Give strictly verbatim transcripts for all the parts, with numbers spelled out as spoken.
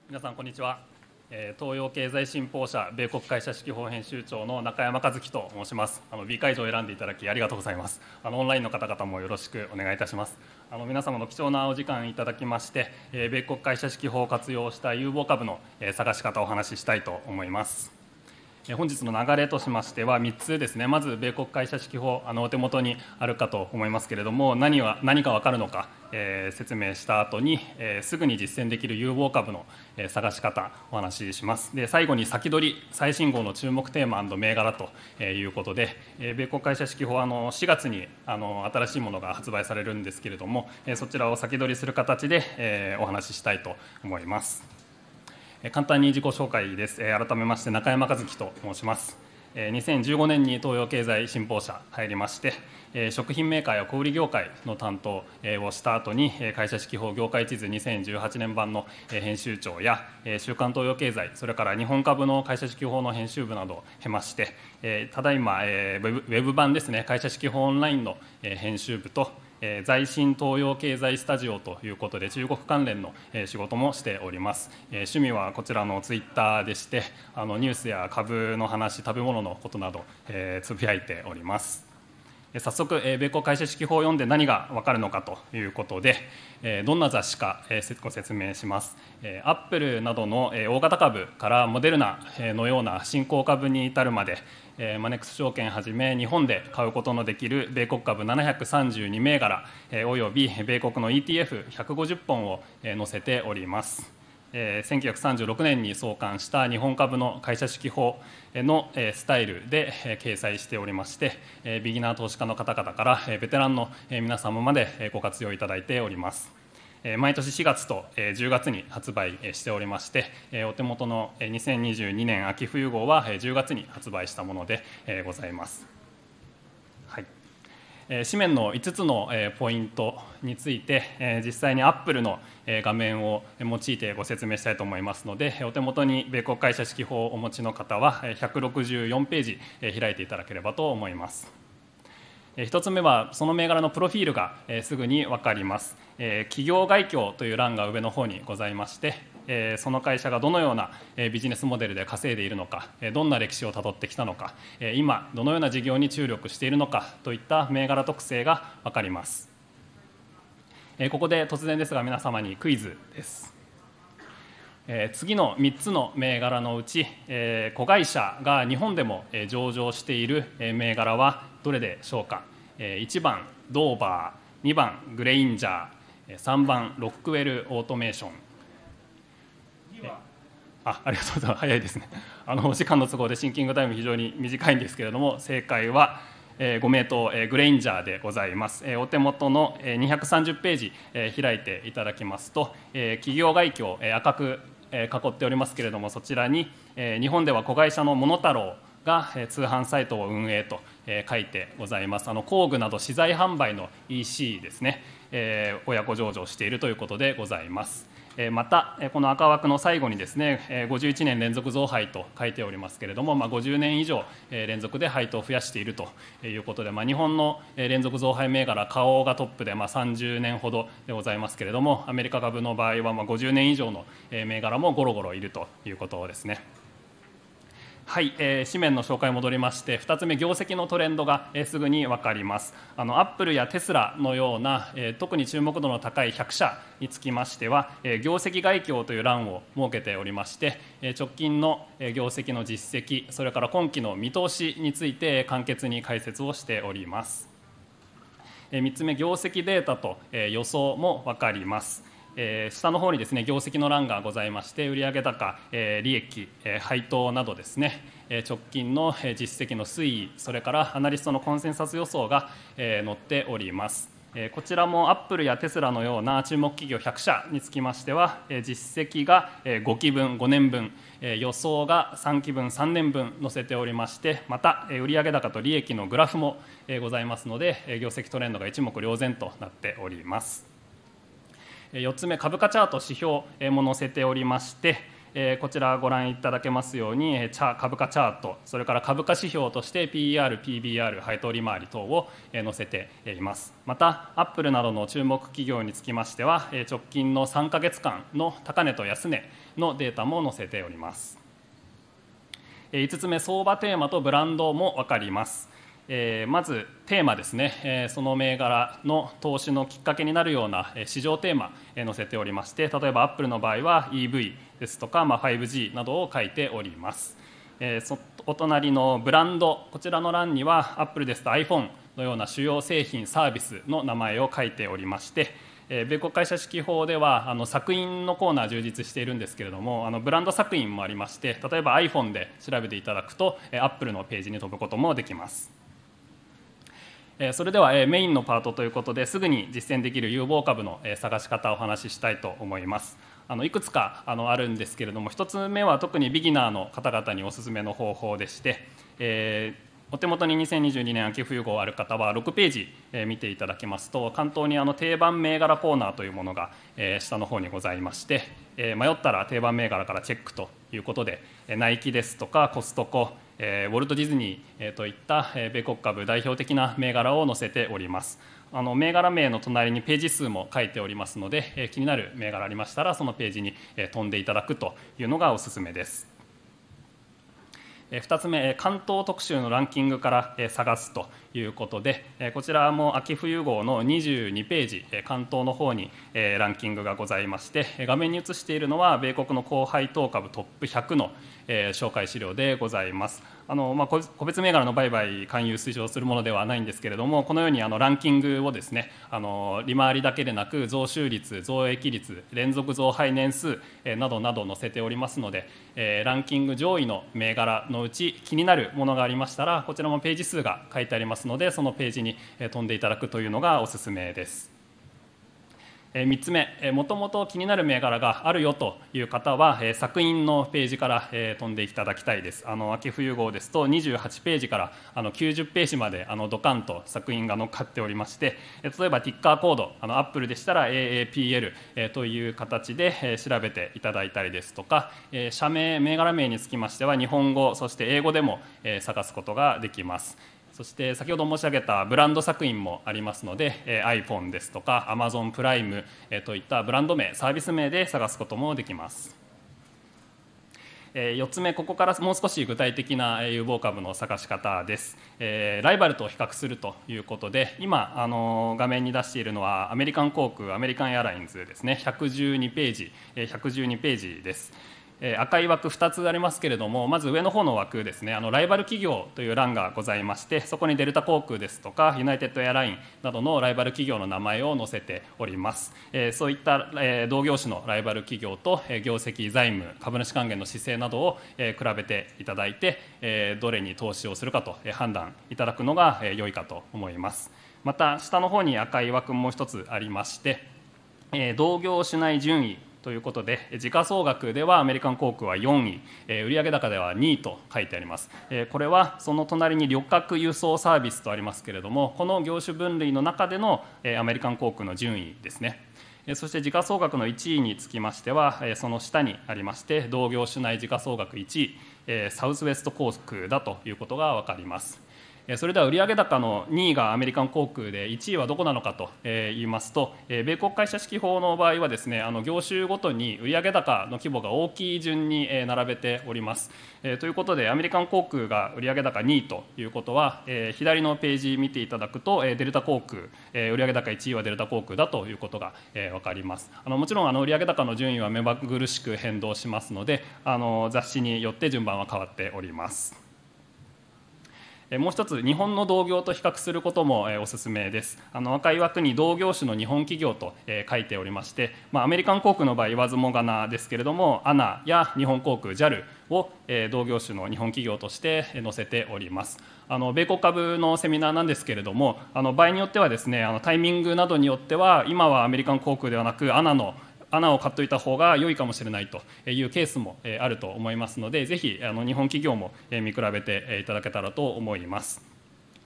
皆さんこんにちは。東洋経済新報社米国会社指揮法編集長の中山和樹と申します。あの B 会場を選んでいただきありがとうございます。あのオンラインの方々もよろしくお願いいたします。あの皆様の貴重なお時間いただきまして、米国会社指揮法を活用した有望株の探し方をお話ししたいと思います。本日の流れとしましてはみっつですね。まず米国会社指揮法、あのお手元にあるかと思いますけれども、何は何か分かるのか、えー、説明した後に、えー、すぐに実践できる有望株の、えー、探し方お話しします。で最後に先取り最新号の注目テーマ&銘柄ということで、えー、米国会社指揮法、あのしがつにあの新しいものが発売されるんですけれども、えー、そちらを先取りする形で、えー、お話ししたいと思います。簡単に自己紹介です。改めまして中山和樹と申します。にせんじゅうごねんに東洋経済新報社入りまして、食品メーカーや小売業界の担当をした後に会社指揮法業界地図にせんじゅうはちねん版の編集長や週刊東洋経済、それから日本株の会社指揮法の編集部などを経まして、ただいまウェブ版ですね、会社指揮法オンラインの編集部と在新東洋経済スタジオということで中国関連の仕事もしております。趣味はこちらのツイッターでして、あのニュースや株の話、食べ物のことなどつぶやいております。早速米国会社指揮法を読んで何が分かるのかということで、どんな雑誌かご説明します。アップルなどの大型株からモデルナのような新興株に至るまで、マネックス証券はじめ日本で買うことのできる米国株ななひゃくさんじゅうにめいがらおよび米国の イーティーエフひゃくごじゅっぽんを載せております。せんきゅうひゃくさんじゅうろくねんに創刊した日本株の会社指揮法のスタイルで掲載しておりまして、ビギナー投資家の方々からベテランの皆様までご活用いただいております。毎年しがつとじゅうがつに発売しておりまして、お手元のにせんにじゅうにねん秋冬号はじゅうがつに発売したものでございます。はい、紙面のいつつのポイントについて実際にアップルの画面を用いてご説明したいと思いますので、お手元に米国会社指揮法をお持ちの方はひゃくろくじゅうよんページ開いていただければと思います。ひとつめはその銘柄のプロフィールがすぐに分かります。企業概況という欄が上の方にございまして、その会社がどのようなビジネスモデルで稼いでいるのか、どんな歴史をたどってきたのか、今どのような事業に注力しているのかといった銘柄特性が分かります。ここで突然ですが皆様にクイズです。次のみっつの銘柄のうち子会社が日本でも上場している銘柄はどれでしょうか。いちばんドーバー、にばんグレインジャー、さんばんロックウェルオートメーション。あ, ありがとうございます。早いですね。あのお時間の都合でシンキングタイム非常に短いんですけれども、正解はご名答グレインジャーでございます。お手元のにひゃくさんじゅうページ開いていただきますと、企業概況赤く囲っておりますけれども、そちらに日本では子会社のモノタロウが通販サイトを運営と書いてございます。あの工具など資材販売の イーシー ですね、親子上場しているということでございます。またこの赤枠の最後にですね、ごじゅういちねん連続増配と書いておりますけれども、まあ、ごじゅうねん以上連続で配当を増やしているということで、まあ、日本の連続増配銘柄花王がトップでまあさんじゅうねんほどでございますけれども、アメリカ株の場合はまあごじゅうねん以上の銘柄もゴロゴロいるということですね。はい、えー、紙面の紹介戻りまして、ふたつめ業績のトレンドが、えー、すぐに分かります。あのアップルやテスラのような、えー、特に注目度の高いひゃくしゃにつきましては、えー、業績概況という欄を設けておりまして、えー、直近の業績の実績、それから今期の見通しについて簡潔に解説をしております。えー、みっつめ業績データと、えー、予想も分かります。えー、下の方にですね業績の欄がございまして、売上高、えー、利益、えー、配当などですね、えー、直近の実績の推移、それからアナリストのコンセンサス予想が、えー、載っております。えー、こちらもアップルやテスラのような注目企業ひゃくしゃにつきましては、えー、実績がごきぶんごねんぶん、えー、予想がさんきぶんさんねんぶん載せておりまして、また、えー、売上高と利益のグラフも、えー、ございますので、えー、業績トレンドが一目瞭然となっております。よっつめ株価チャート指標も載せておりまして、 えー、こちらご覧いただけますように、チャ株価チャート、それから株価指標として ピーイーアール、ピービーアール、配当利回り等を載せています。また、アップルなどの注目企業につきましては、直近のさんかげつかんの高値と安値のデータも載せております。いつつめ、相場テーマとブランドも分かります。えー、まずテーマですね、えー、その銘柄の投資のきっかけになるような市場テーマ、えー、載せておりまして、例えばアップルの場合は イーブイ ですとか、まあ、ファイブジー などを書いております。えー、そお隣のブランド、こちらの欄にはアップルですと iPhone のような主要製品サービスの名前を書いておりまして、えー、米国会社指揮法ではあの索引のコーナー充実しているんですけれども、あのブランド索引もありまして、例えば iPhone で調べていただくと、えー、アップルのページに飛ぶこともできます。それではメインのパートということで、すぐに実践できる有望株の探し方をお話ししたいと思います。あのいくつかあのあるんですけれども、ひとつめは特にビギナーの方々におすすめの方法でして、えー、お手元ににせんにじゅうにねん秋冬号ある方はろくページ見ていただけますと、関東にあの定番銘柄コーナーというものが下の方にございまして、迷ったら定番銘柄からチェックということで、ナイキですとかコストコ、ウォルト・ディズニーといった米国株代表的な銘柄を載せております。あの銘柄名の隣にページ数も書いておりますので、気になる銘柄ありましたらそのページに飛んでいただくというのがおすすめです。ふたつめ、関東特集のランキングから探すということで、こちらも秋冬号のにじゅうにページ、関東の方にランキングがございまして、画面に映しているのは米国の高配当株トップひゃくの紹介資料でございます。あの、まあ、個別銘柄の売買勧誘推奨するものではないんですけれども、このようにあのランキングをですね、あの利回りだけでなく増収率、増益率、連続増配年数などなど載せておりますので、ランキング上位の銘柄のうち気になるものがありましたら、こちらもページ数が書いてありますので、そのページに飛んでいただくというのがおすすめです。みっつめ、もともと気になる銘柄があるよという方は、索引のページから飛んでいただきたいです。あの秋冬号ですとにじゅうはちページからあのきゅうじゅうページまであのドカンと索引が載っかっておりまして、例えばティッカーコード、あのアップルでしたら エーエーピーエル という形で調べていただいたりですとか、社名、銘柄名につきましては日本語、そして英語でも探すことができます。そして先ほど申し上げたブランド索引もありますので、えー、iPhone ですとか Amazon プライム、えー、といったブランド名、サービス名で探すこともできます。えー、よっつめ、ここからもう少し具体的な有望株の探し方です。えー、ライバルと比較するということで、今あの画面に出しているのはアメリカン航空、アメリカンエアラインズですね。ひゃくじゅうにページ、ひゃくじゅうにページです。赤い枠ふたつありますけれども、まず上の方の枠ですね、あのライバル企業という欄がございまして、そこにデルタ航空ですとかユナイテッドエアラインなどのライバル企業の名前を載せております。そういった同業種のライバル企業と業績、財務、株主還元の姿勢などを比べていただいて、どれに投資をするかと判断いただくのが良いかと思います。また下の方に赤い枠もう一つありまして、同業種内順位ということで、時価総額ではアメリカン航空はよんい、売上高ではにいと書いてあります。これはその隣に旅客輸送サービスとありますけれども、この業種分類の中でのアメリカン航空の順位ですね。そして時価総額のいちいにつきましては、その下にありまして、同業種内時価総額いちい、サウスウェスト航空だということが分かります。それでは売上高のにいがアメリカン航空でいちいはどこなのかと言いますと、米国会社指揮法の場合はですね、あの業種ごとに売上高の規模が大きい順に並べております。ということでアメリカン航空が売上高にいということは、左のページ見ていただくとデルタ航空、売上高いちいはデルタ航空だということが分かります。あのもちろんあの売上高の順位は目まぐるしく変動しますので、あの雑誌によって順番は変わっております。もう一つ、日本の同業と比較することもおすすめです。あの赤い枠に同業種の日本企業と書いておりまして、まあ、アメリカン航空の場合言わずもがなですけれども、アナ や日本航空 ジャル を同業種の日本企業として載せております。あの米国株のセミナーなんですけれども、あの場合によってはですね、あのタイミングなどによっては今はアメリカン航空ではなくアナの穴を買っておいた方が良いかもしれないというケースもあると思いますので、ぜひあの日本企業も見比べていただけたらと思います。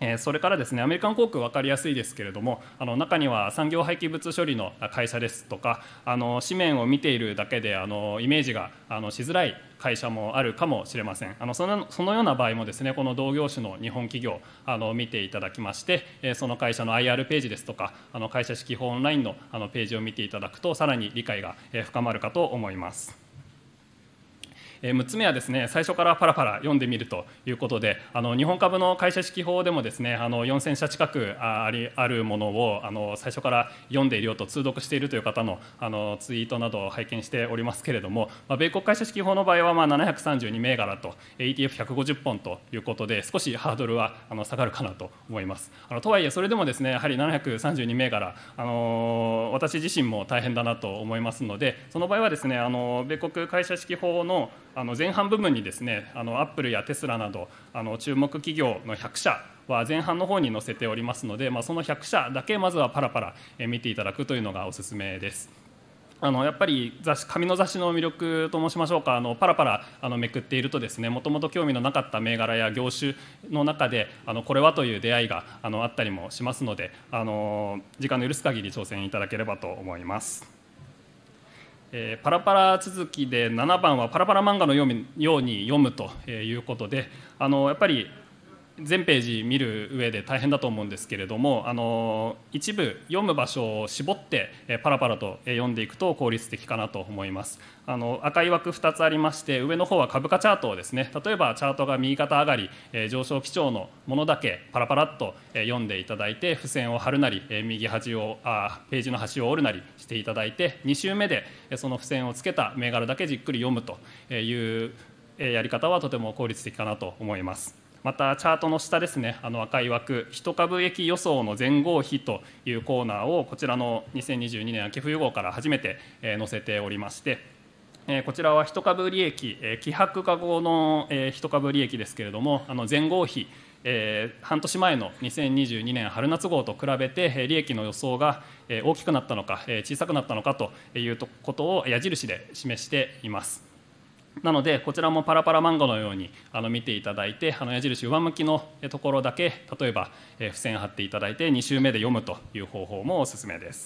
それからですね、アメリカン航空分かりやすいですけれども、あの中には産業廃棄物処理の会社ですとか、あの紙面を見ているだけであのイメージがあのしづらい会社もあるかもしれません。あのその、そのような場合もですね、この同業種の日本企業あの見ていただきまして、その会社の アイアール ページですとか、あの会社式法オンラインのあのページを見ていただくと、さらに理解が深まるかと思います。むっつめはですね、最初からパラパラ読んでみるということで、あの日本株の会社式法でもですね、あのよんせんしゃ近くありあるものをあの最初から読んでいるよと通読しているという方のあのツイートなどを拝見しておりますけれども、まあ、米国会社式法の場合はまあななひゃくさんじゅうに銘柄と イーティーエフひゃくごじゅっ 本ということで、少しハードルはあの下がるかなと思います。あのとはいえそれでもですね、やはりななひゃくさんじゅうに銘柄、あの私自身も大変だなと思いますので、その場合はですね、あの米国会社式法のあの前半部分にですね、あのアップルやテスラなどあの注目企業のひゃく社は前半の方に載せておりますので、まあ、そのひゃく社だけまずはパラパラ見ていただくというのがおすすめです。あのやっぱり雑誌紙の雑誌の魅力と申しましょうか、あのパラパラあのめくっているとですね、もともと興味のなかった銘柄や業種の中であのこれはという出会いがあのあったりもしますので、あの時間の許す限り挑戦いただければと思います。えー、パラパラ続きでななばんはパラパラ漫画のように読むということで、あのやっぱり全ページ見る上で大変だと思うんですけれども、あの一部読む場所を絞ってパラパラと読んでいくと効率的かなと思います。あの赤い枠ふたつありまして、上の方は株価チャートをですね、例えばチャートが右肩上がり上昇基調のものだけパラパラっと読んでいただいて、付箋を貼るなり右端をあページの端を折るなりしていただいて、に週目でその付箋をつけた銘柄だけじっくり読むというやり方はとても効率的かなと思います。またチャートの下ですね、あの赤い枠一株益予想の前後比というコーナーをこちらのにせんにじゅうにねん秋冬号から初めて載せておりまして、こちらは一株利益希薄化後の一株利益ですけれども、あの前後比えー、半年前のにせんにじゅうにねん春夏号と比べて利益の予想が大きくなったのか小さくなったのかということを矢印で示しています。なのでこちらもパラパラ漫画のようにあの見ていただいて、あの矢印上向きのところだけ例えば付箋貼っていただいてに週目で読むという方法もおすすめです。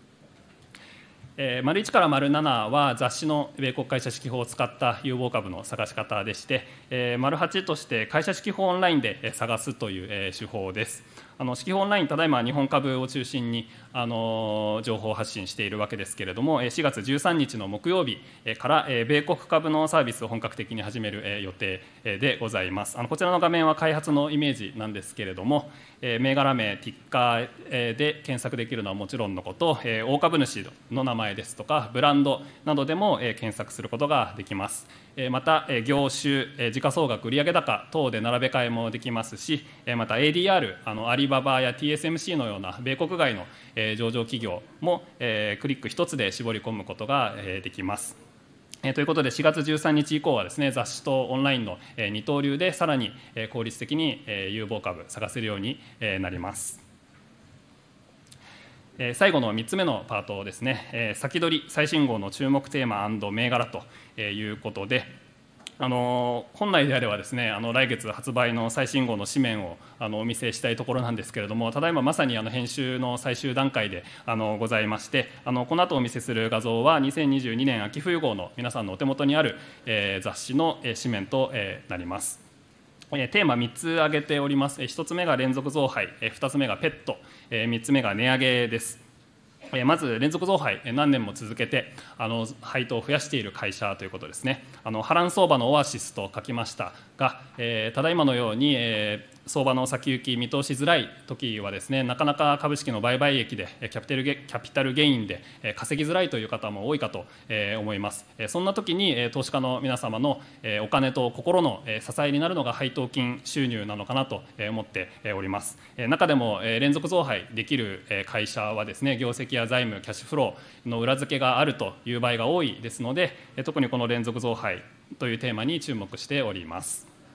丸いちから丸ななは雑誌の米国会社式法を使った有望株の探し方でして、丸はちとして会社式法オンラインで探すという手法です。あの式法オンライン、ただいま日本株を中心にあの情報発信しているわけですけれども、しがつじゅうさんにちの木曜日から米国株のサービスを本格的に始める予定でございます。あのこちらの画面は開発のイメージなんですけれども、銘柄名、ティッカーで検索できるのはもちろんのこと、大株主の名前ですとかブランドなどでも検索することができます。また業種、時価総額、売上高等で並べ替えもできますし、また エーディーアール、あのアリババや ティーエスエムシー のような米国外の上場企業もクリック一つで絞り込むことができます。ということでしがつじゅうさんにち以降はですね、雑誌とオンラインの二刀流でさらに効率的に有望株探せるようになります。最後のみっつめのパートですね、先取り最新号の注目テーマ&銘柄ということで、あの本来であればですね、あの来月発売の最新号の紙面をあのお見せしたいところなんですけれども、ただいままさにあの編集の最終段階であのございまして、あのこの後お見せする画像はにせんにじゅうにねん秋冬号の皆さんのお手元にある、えー、雑誌の紙面と、えー、なります。テーマみっつ挙げております。ひとつめが連続増配、ふたつめがペット、みっつめが値上げです。まず連続増配、何年も続けてあの配当を増やしている会社ということですね。あの波乱相場のオアシスと書きましたが、えー、ただいまのように、えー、相場の先行き見通しづらい時はですね、なかなか株式の売買益でキャピタルゲ、キャピタルゲインで稼ぎづらいという方も多いかと思います。そんな時に投資家の皆様のお金と心の支えになるのが配当金収入なのかなと思っております。中でも連続増配できる会社はですね、業績や財務、キャッシュフローの裏付けがあるという場合が多いですので、特にこの連続増配というテーマに注目しております。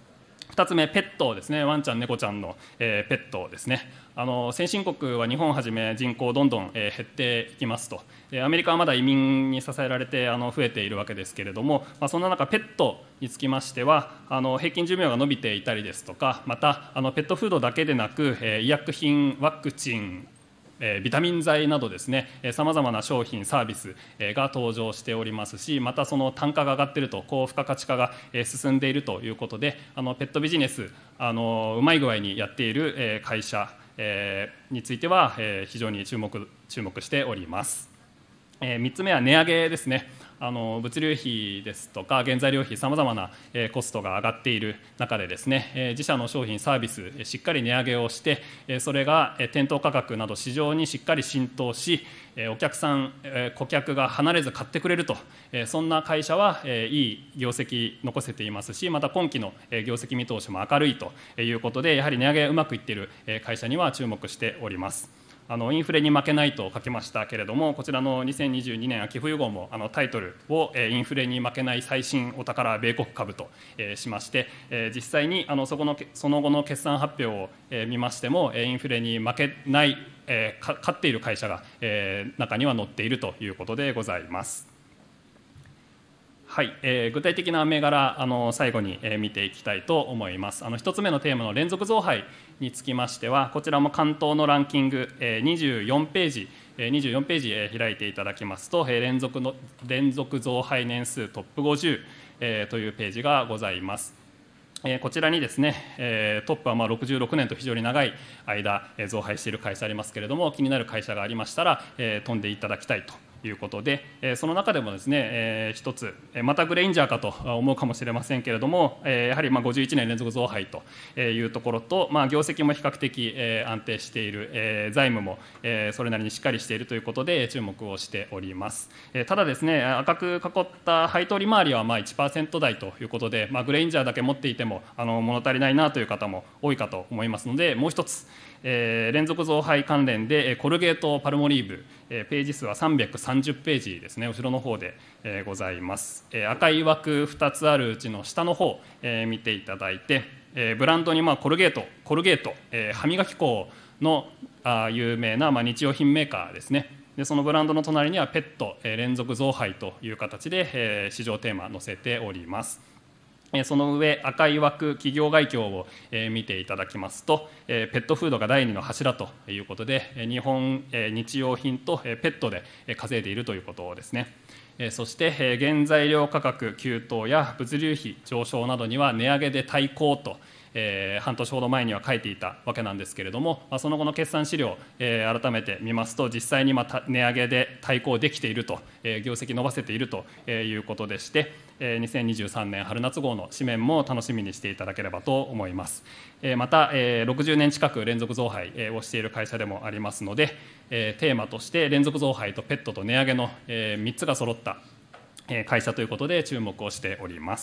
ふたつめ、ペットですね。ワンちゃん、猫ちゃんの、えー、ペットですね。あの先進国は日本をはじめ人口どんどん、えー、減っていきますと。アメリカはまだ移民に支えられてあの増えているわけですけれども、まあ、そんな中ペットにつきましてはあの平均寿命が伸びていたりですとか、またあのペットフードだけでなく、えー、医薬品、ワクチン、えー、ビタミン剤などですね、さまざまな商品サービスが登場しておりますし、またその単価が上がっていると、高付加価値化が進んでいるということで、あのペットビジネスあのうまい具合にやっている会社については非常に注目、注目しております。みっつめは値上げですね。あの物流費ですとか原材料費、さまざまなコストが上がっている中でですね、自社の商品サービスしっかり値上げをして、それが店頭価格など市場にしっかり浸透し、お客さん、顧客が離れず買ってくれると、そんな会社はいい業績残せていますし、また今期の業績見通しも明るいということで、やはり値上げうまくいっている会社には注目しております。あのインフレに負けないと書きましたけれども、こちらのにせんにじゅうにねん秋冬号もあのタイトルをインフレに負けない最新お宝米国株としまして、実際にあのそこのその後の決算発表を見ましても、インフレに負けない、勝っている会社が中には載っているということでございます。はい、えー、具体的な銘柄あの最後に、えー、見ていきたいと思います。あのひとつめのテーマの連続増配につきましては、こちらも関東のランキング、えー、にじゅうよんページ、えー、にじゅうよんページ、えー、開いていただきますと、えー、連続の連続増配年数トップごじゅう、えー、というページがございます。えー、こちらにですね、えー、トップはまあろくじゅうろくねんと非常に長い間、えー、増配している会社ありますけれども、気になる会社がありましたら、えー、飛んでいただきたいということで、その中でもですね、えー、一つまたグレインジャーかと思うかもしれませんけれども、やはりまあごじゅういちねん連続増配というところと、まあ、業績も比較的安定している、財務もそれなりにしっかりしているということで注目をしております。ただですね、赤く囲った配当利回りはまあ いちパーセント 台ということで、まあ、グレインジャーだけ持っていてもあの物足りないなという方も多いかと思いますので、もう一つえー、連続増配関連でコルゲートパルモリーブ、えー、ページ数はさんびゃくさんじゅうページですね、後ろの方で、えー、ございます。えー、赤い枠ふたつあるうちの下の方、えー、見ていただいて、えー、ブランドにまあコルゲート、コルゲート、えー、歯磨き粉のあ有名なまあ日用品メーカーですね。でそのブランドの隣にはペット、えー、連続増配という形で、えー、市場テーマ載せております。その上、赤い枠企業概況を見ていただきますと、ペットフードが第二の柱ということで、日本日用品とペットで稼いでいるということですね。そして原材料価格急騰や物流費上昇などには値上げで対抗と、えー、半年ほど前には書いていたわけなんですけれども、まあ、その後の決算資料、えー、改めて見ますと、実際にまた値上げで対抗できていると、えー、業績伸ばせているということでして、えー、にせんにじゅうさんねん春夏号の紙面も楽しみにしていただければと思います。えー、また、えー、ろくじゅうねん近く連続増配をしている会社でもありますので、えー、テーマとして連続増配とペットと値上げの、えー、みっつが揃った会社ということで注目をしております。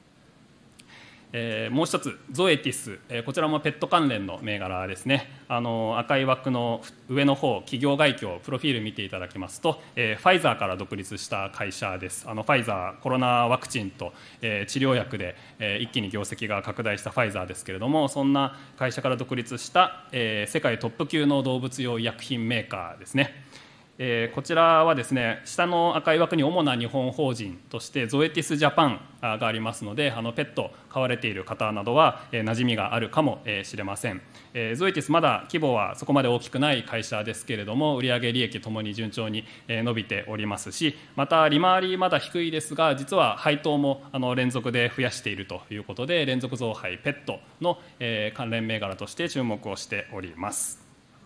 えー、もう一つゾエティス、えー、こちらもペット関連の銘柄ですね。あの赤い枠の上の方、企業概況プロフィール見ていただきますと、えー、ファイザーから独立した会社です。あのファイザー、コロナワクチンと、えー、治療薬で、えー、一気に業績が拡大したファイザーですけれども、そんな会社から独立した、えー、世界トップ級の動物用医薬品メーカーですね。えー、こちらはですね、下の赤い枠に主な日本法人としてゾエティスジャパンがありますので、あのペット飼われている方などは、えー、馴染みがあるかもしれません。えー、ゾエティスまだ規模はそこまで大きくない会社ですけれども、売上利益ともに順調に伸びておりますし、また利回りまだ低いですが、実は配当もあの連続で増やしているということで、連続増配ペットの、えー、関連銘柄として注目をしております。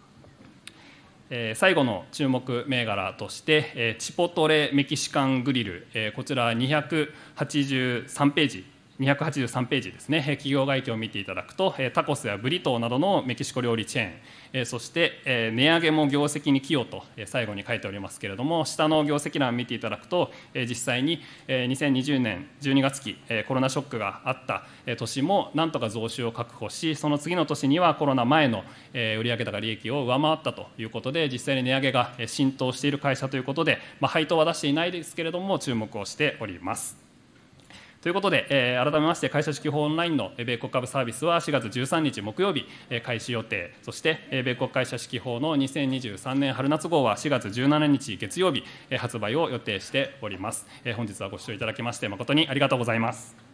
最後の注目銘柄としてチポトレメキシカングリル、こちらにひゃくはちじゅうさんページにひゃくはちじゅうさんページですね。企業概況を見ていただくと、タコスやブリトーなどのメキシコ料理チェーン、そして値上げも業績に寄与と最後に書いておりますけれども、下の業績欄を見ていただくと、実際ににせんにじゅうねんじゅうにがつ期コロナショックがあった年もなんとか増収を確保し、その次の年にはコロナ前の売上高利益を上回ったということで、実際に値上げが浸透している会社ということで、まあ、配当は出していないですけれども注目をしております。 ということで、えー、改めまして会社指揮法オンラインの米国株サービスはしがつじゅうさんにち木曜日、えー、開始予定、そして、えー、米国会社指揮法のにせんにじゅうさんねん春夏号はしがつじゅうしちにち月曜日、えー、発売を予定しております。えー、本日はご視聴いただきまして誠にありがとうございます。